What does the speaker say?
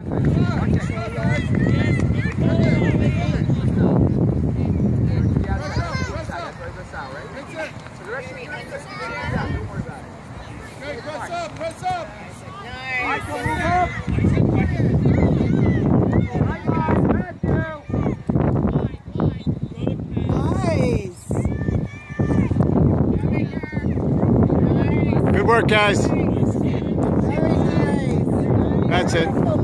Press up! Nice. Good work, guys. Very nice. That's it.